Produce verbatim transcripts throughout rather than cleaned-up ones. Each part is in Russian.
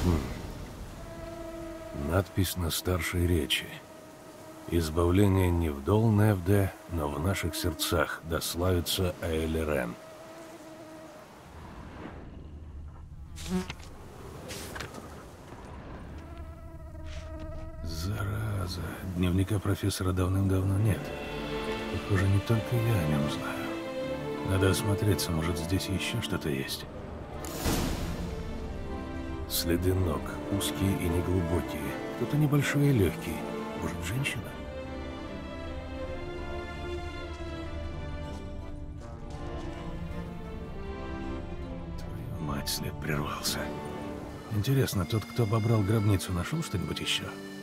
Надпись на старшей речи. Избавление не в Дол-Невде, но в наших сердцах, да славится Аэль-Рен. Зараза, дневника профессора давным-давно нет. Похоже, не только я о нем знаю. Надо осмотреться, может, здесь еще что-то есть. Следы ног, узкие и неглубокие. Кто-то небольшой и легкий. Может, женщина? Твою мать, след прервался. Интересно, тот, кто обобрал гробницу, нашел что-нибудь еще?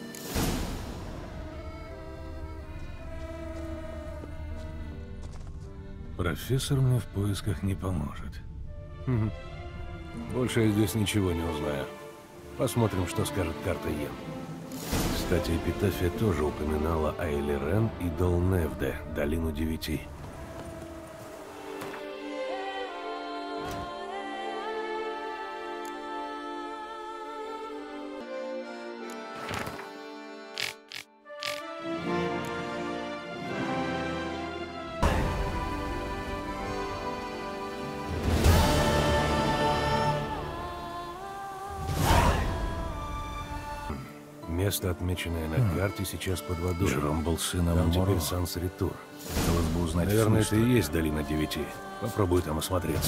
Профессор мне в поисках не поможет. Угу. Больше я здесь ничего не узнаю. Посмотрим, что скажет карта Йен. Кстати, эпитафия тоже упоминала Аэль-Рен и Дол-Невде, долину девяти. Место, отмеченное на карте, сейчас под водой. Жером был сыном, а теперь Санс-Ритур. Хотелось бы узнать. Наверное, это и есть долина девяти. Попробуй там осмотреться.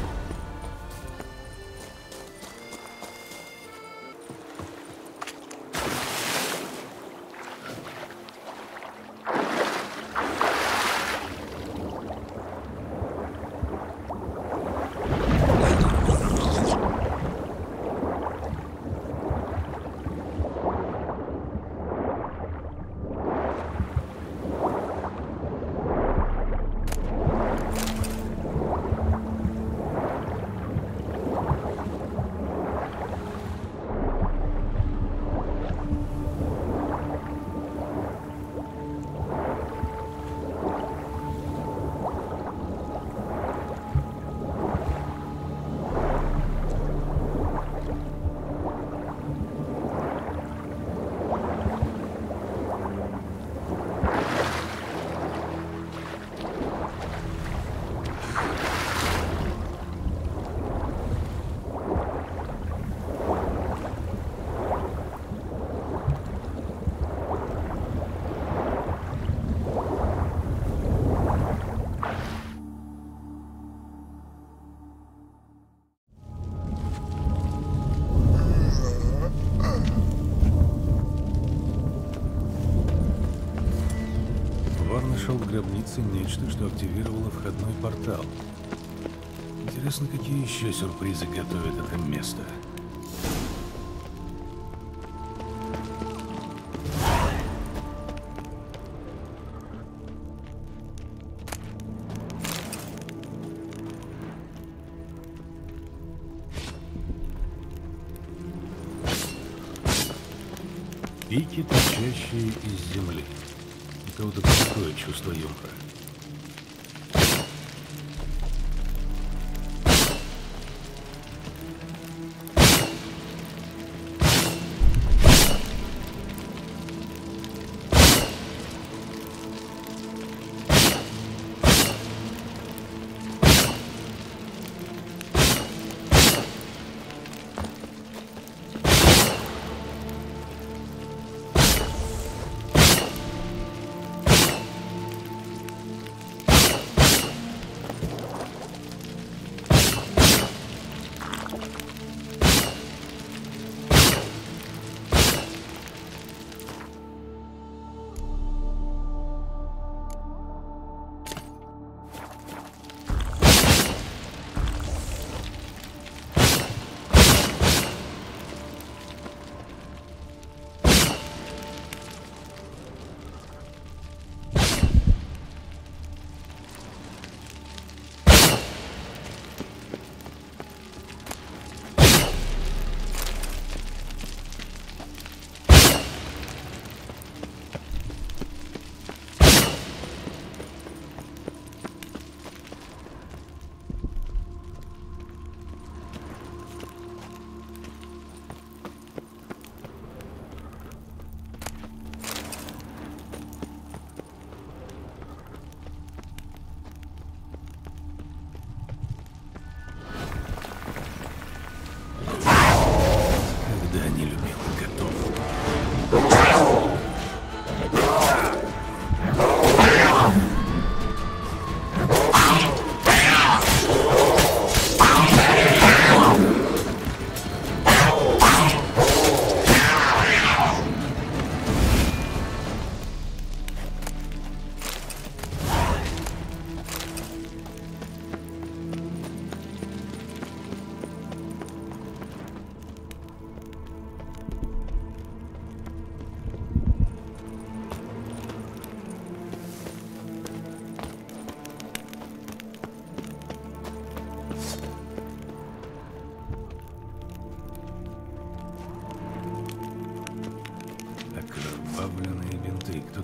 Нашел в гробнице нечто, что активировало входной портал. Интересно, какие еще сюрпризы готовит это место. Пики, торчащие из земли. Кого-то такое чувство юмора.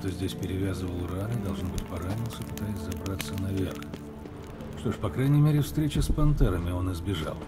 кто здесь перевязывал раны, должен быть поранился, пытаясь забраться наверх. Что ж, по крайней мере, встречи с пантерами он избежал.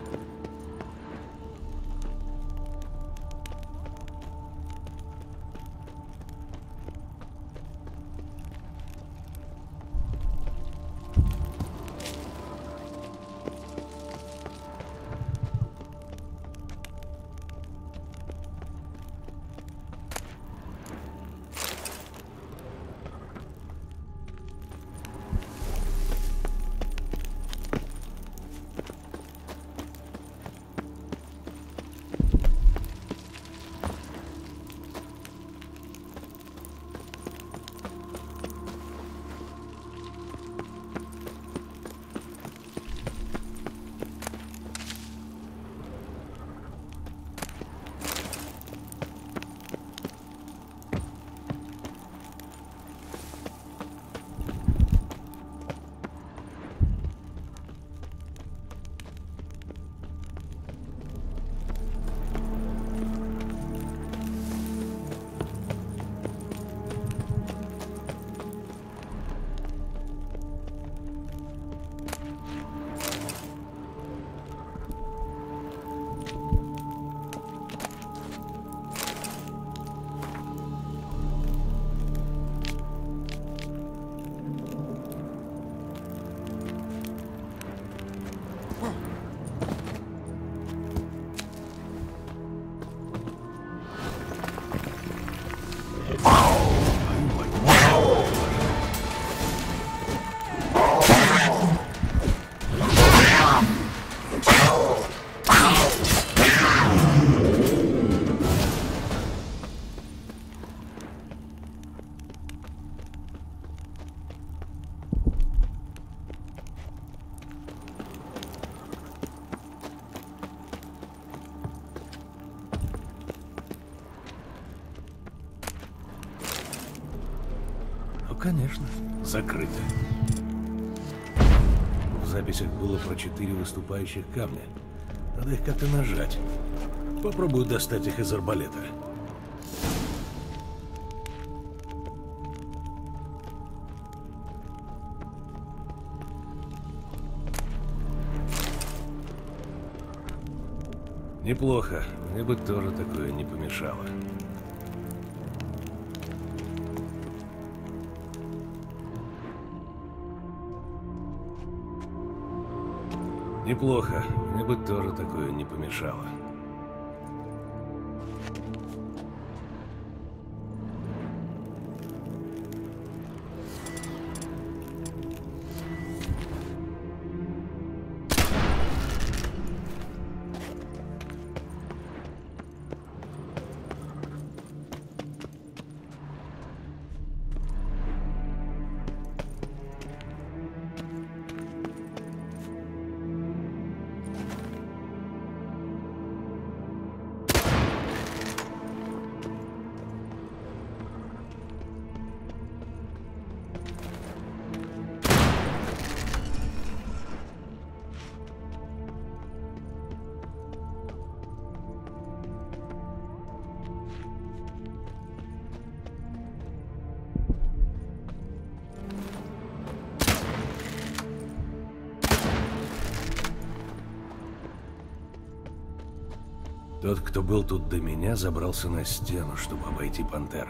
Конечно, закрыто. В записях было про четыре выступающих камня. Надо их как-то нажать. Попробую достать их из арбалета. Неплохо. Мне бы тоже такое не помешало. Неплохо. Мне бы тоже такое не помешало. Тот, кто был тут до меня, забрался на стену, чтобы обойти пантер.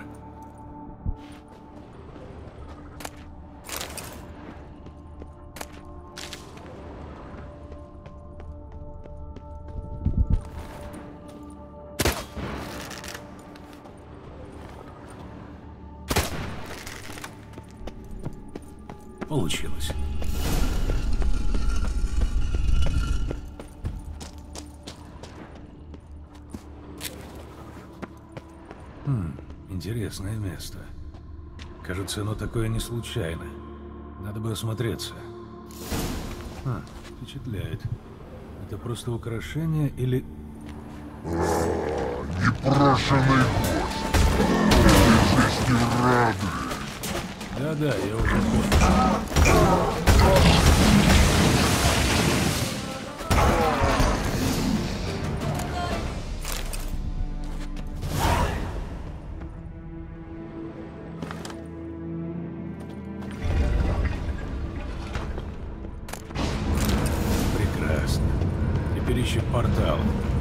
Получилось. Хм, интересное место. Кажется, оно такое не случайно. Надо бы осмотреться. А, впечатляет. Это просто украшение или... О, непрошенный гость. Ты здесь не рады. Да-да, я уже понял. портал.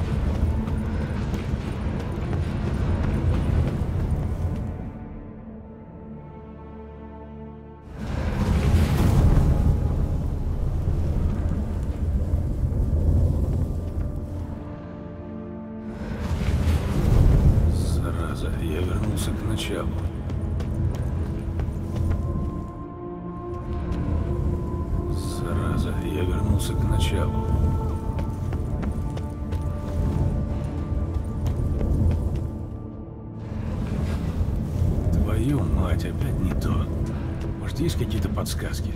Зараза, я вернулся к началу. Зараза, я вернулся к началу. Твою мать, опять не то. Может, есть какие-то подсказки?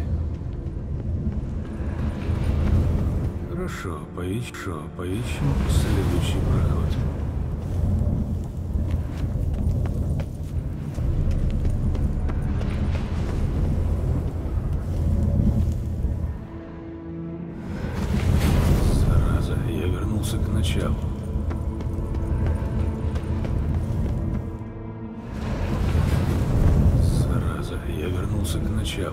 Хорошо, поищу, поищем следующий проход. Зараза, я вернулся к началу. Зараза, я вернулся к началу.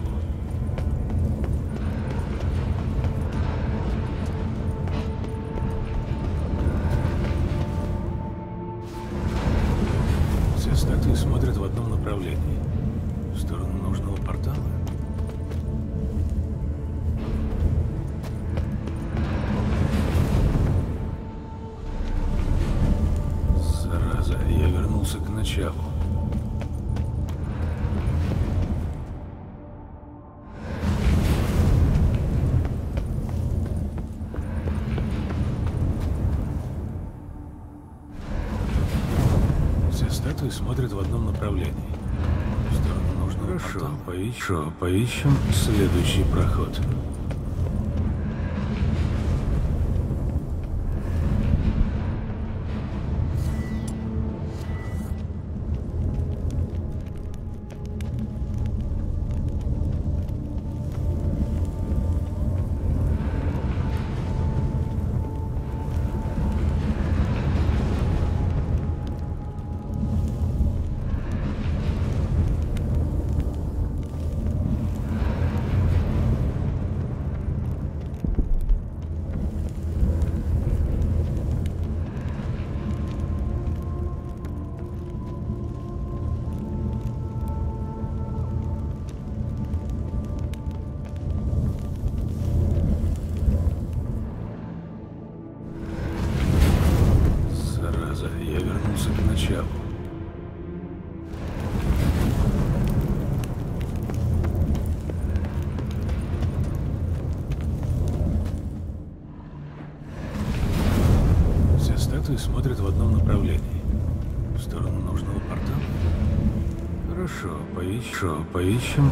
Все статуи смотрят в одном направлении. В сторону нужного портала. Зараза, я вернулся к началу. Все статуи смотрят в одном направлении. В сторону нужного портала. Хорошо, поищу, поищем следующий проход. Зараза, я вернулся к началу. Все статуи смотрят в одном направлении. В сторону нужного портала. Хорошо, поищу, поищем.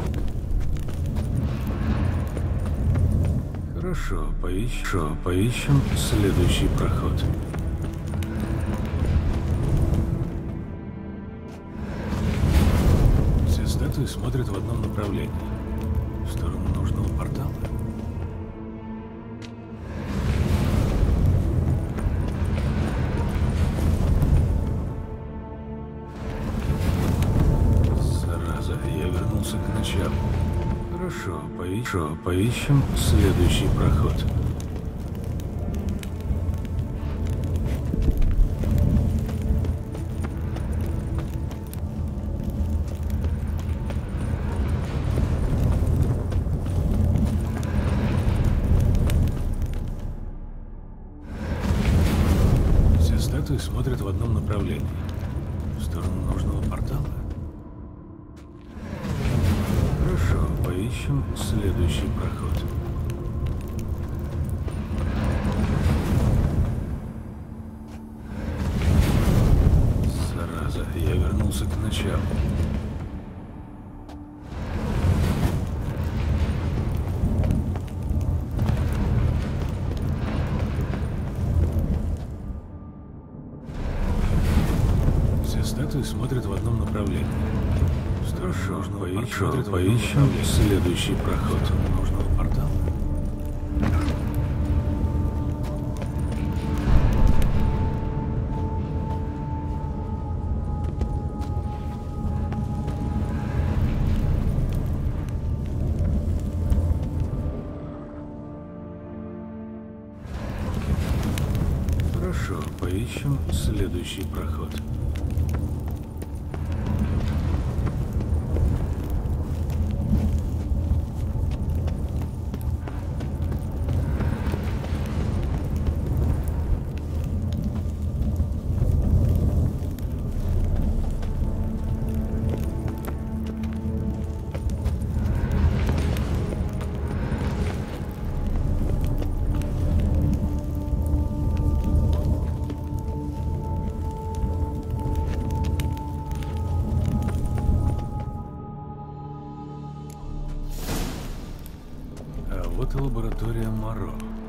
Хорошо, поищу, поищем следующий проход. Все статуи смотрят в одном направлении. В сторону нужного портала. Зараза, я вернулся к началу. Хорошо, поищу, поищем следующий проход. Все статуи смотрят в одном направлении. В сторону нужного портала. Хорошо, поищем следующий проход. Зараза, я вернулся к началу. Все статуи смотрят в одном направлении. Хорошо, поищем, поищем следующий проход нужного портала. Ищем следующий проход. Вот и лаборатория Моро.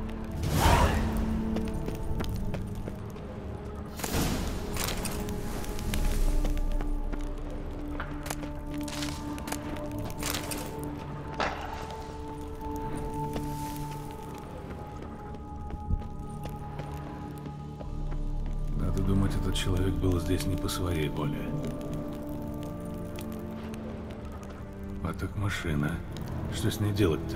Надо думать, этот человек был здесь не по своей воле. А так машина. Что с ней делать-то?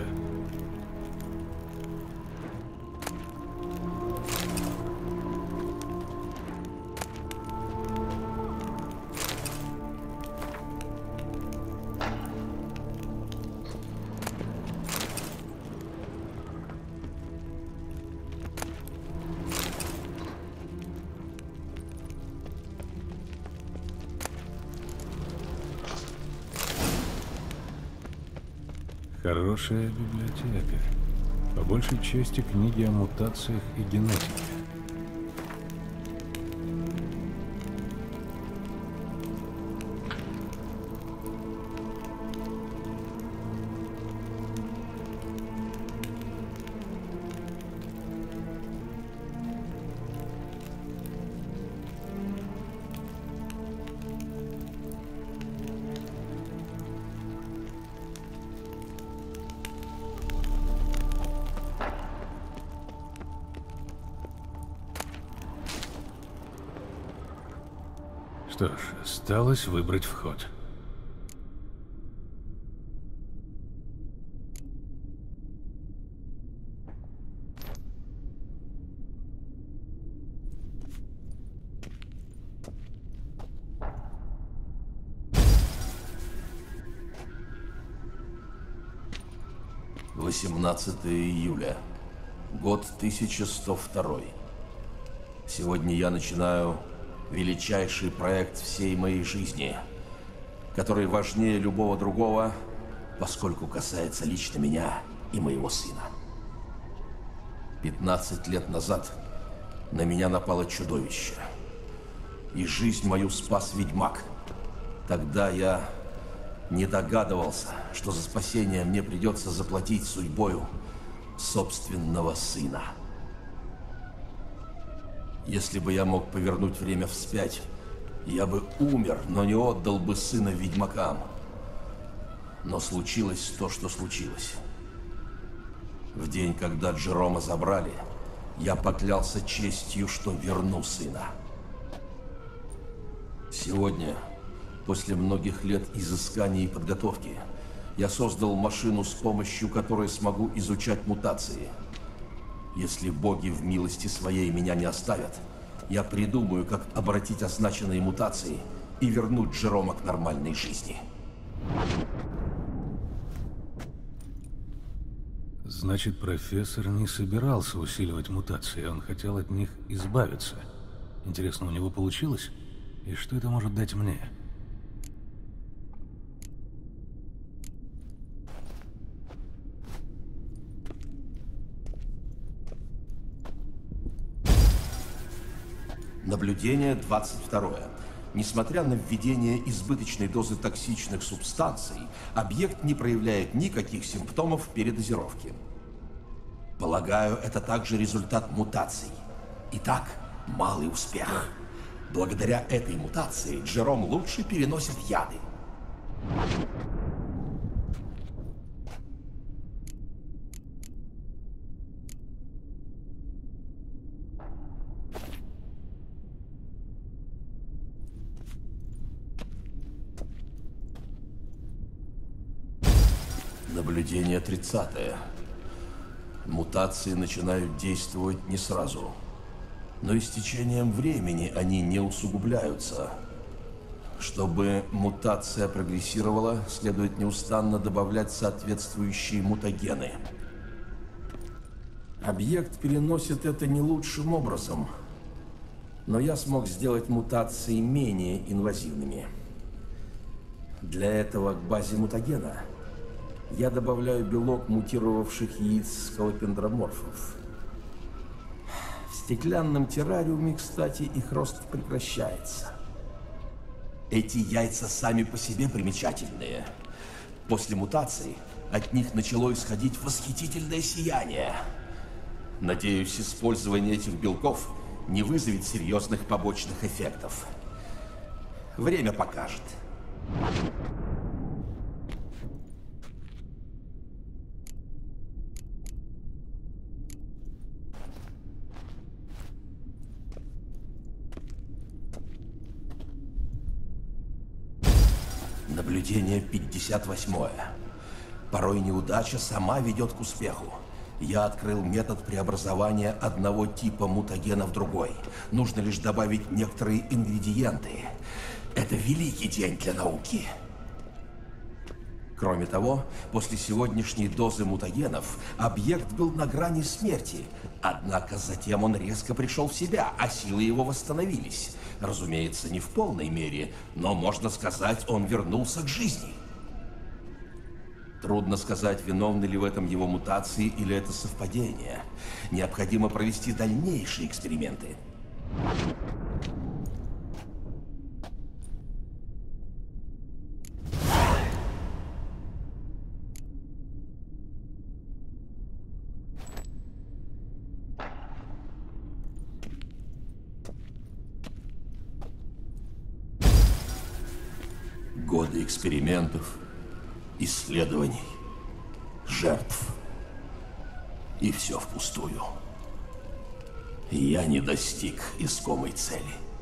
Хорошая библиотека. По большей части книги о мутациях и генетике. Что ж, осталось выбрать вход. восемнадцатое июля. Год тысяча сто второй. Сегодня я начинаю величайший проект всей моей жизни, который важнее любого другого, поскольку касается лично меня и моего сына. пятнадцать лет назад на меня напало чудовище, и жизнь мою спас ведьмак. Тогда я не догадывался, что за спасение мне придется заплатить судьбою собственного сына. Если бы я мог повернуть время вспять, я бы умер, но не отдал бы сына ведьмакам. Но случилось то, что случилось. В день, когда Джерома забрали, я поклялся честью, что верну сына. Сегодня, после многих лет изысканий и подготовки, я создал машину, с помощью которой смогу изучать мутации. Если боги в милости своей меня не оставят, я придумаю, как обратить означенные мутации и вернуть Джерома к нормальной жизни. Значит, профессор не собирался усиливать мутации, он хотел от них избавиться. Интересно, у него получилось? И что это может дать мне? Наблюдение двадцать второе. Несмотря на введение избыточной дозы токсичных субстанций, объект не проявляет никаких симптомов передозировки. Полагаю, это также результат мутаций. Итак, малый успех. Благодаря этой мутации Джером лучше переносит яды. Наблюдение тридцатое. Мутации начинают действовать не сразу. но и с течением времени они не усугубляются. Чтобы мутация прогрессировала, следует неустанно добавлять соответствующие мутагены. Объект переносит это не лучшим образом, но я смог сделать мутации менее инвазивными. Для этого к базе мутагена я добавляю белок мутировавших яиц скалопендроморфов. В стеклянном террариуме, кстати, их рост прекращается. Эти яйца сами по себе примечательные. После мутации от них начало исходить восхитительное сияние. Надеюсь, использование этих белков не вызовет серьезных побочных эффектов. Время покажет. Наблюдение пятьдесят восьмое. Порой неудача сама ведет к успеху. Я открыл метод преобразования одного типа мутагена в другой. Нужно лишь добавить некоторые ингредиенты. Это великий день для науки. Кроме того, после сегодняшней дозы мутагенов объект был на грани смерти. Однако затем он резко пришел в себя, а силы его восстановились. Разумеется, не в полной мере, но, можно сказать, он вернулся к жизни. Трудно сказать, виновны ли в этом его мутации или это совпадение. Необходимо провести дальнейшие эксперименты. Годы экспериментов, исследований, жертв. И все впустую. Я не достиг искомой цели.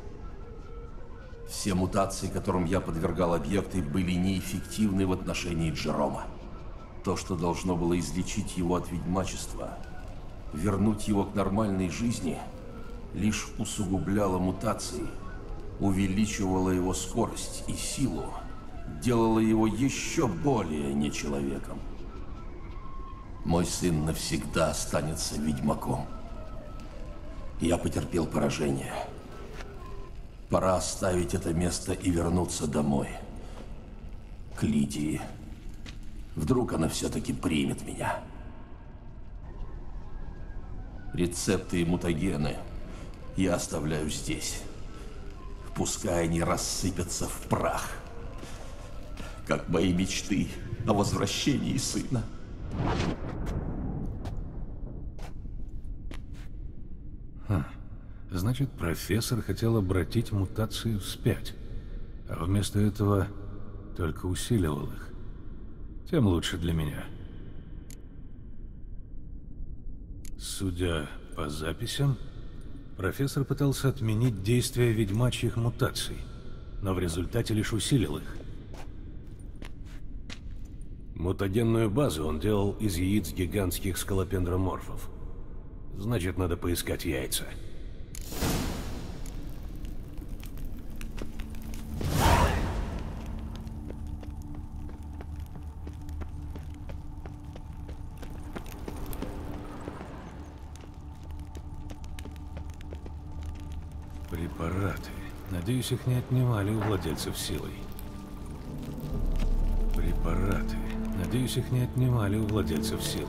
Все мутации, которым я подвергал объекты, были неэффективны в отношении Джерома. То, что должно было излечить его от ведьмачества, вернуть его к нормальной жизни, лишь усугубляло мутации, увеличивало его скорость и силу, делало его еще более нечеловеком. Мой сын навсегда останется ведьмаком. Я потерпел поражение. Пора оставить это место и вернуться домой. К Лидии. Вдруг она все-таки примет меня. Рецепты и мутагены я оставляю здесь. Пускай они рассыпятся в прах, как мои мечты о возвращении сына. Хм. Значит, профессор хотел обратить мутации вспять, а вместо этого только усиливал их. Тем лучше для меня. Судя по записям, профессор пытался отменить действие ведьмачьих мутаций, но в результате лишь усилил их. Мутагенную базу он делал из яиц гигантских скалопендроморфов. Значит, надо поискать яйца. Препараты. Надеюсь, их не отнимали у владельцев силой. Препараты. Надеюсь, их не отнимали у владельцев силой.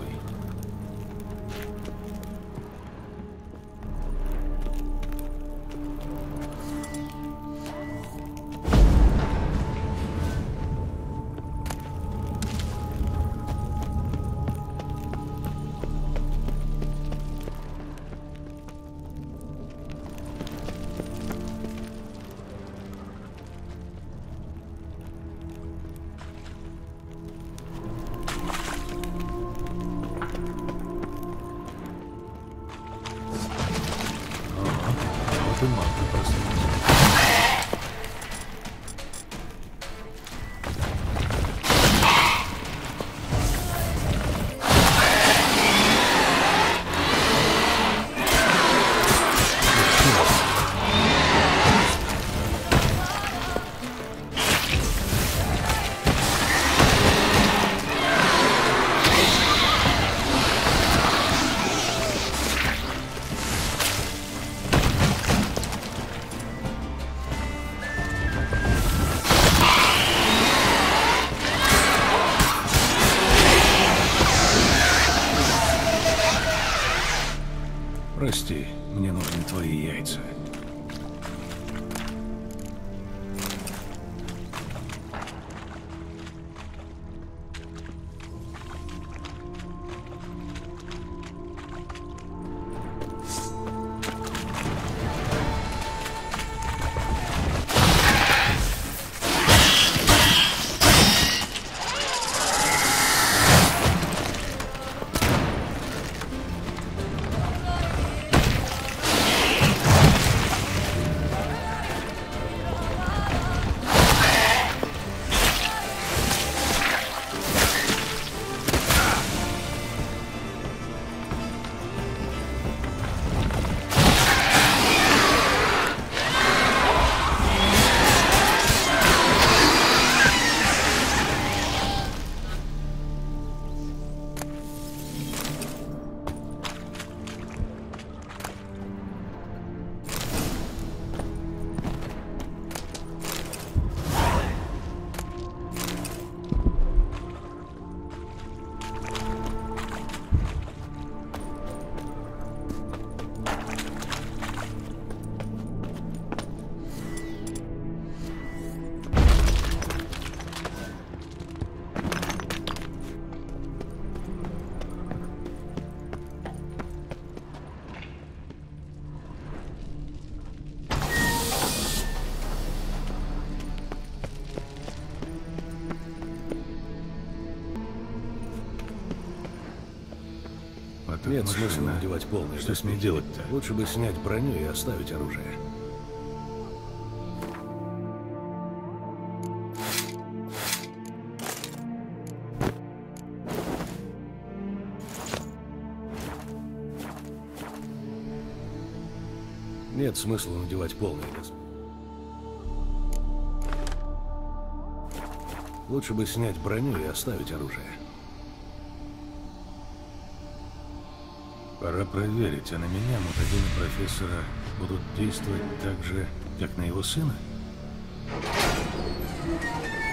получается. Нет смысла надевать полный. Что с ней делать-то? Лучше бы снять броню и оставить оружие. Нет смысла надевать полный. Лучше бы снять броню и оставить оружие. Пора проверить, а на меня мутагены профессора будут действовать так же, как на его сына?